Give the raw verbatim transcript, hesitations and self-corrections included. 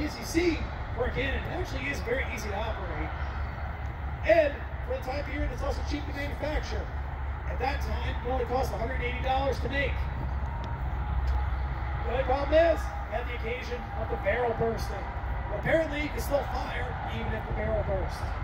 as you see, for a cannon, it actually is very easy to operate. And for the time period, it's also cheap to manufacture. At that time, it only cost one hundred eighty dollars to make. The only problem is, you had the occasion of the barrel bursting. Apparently, you can still fire even if the barrel bursts.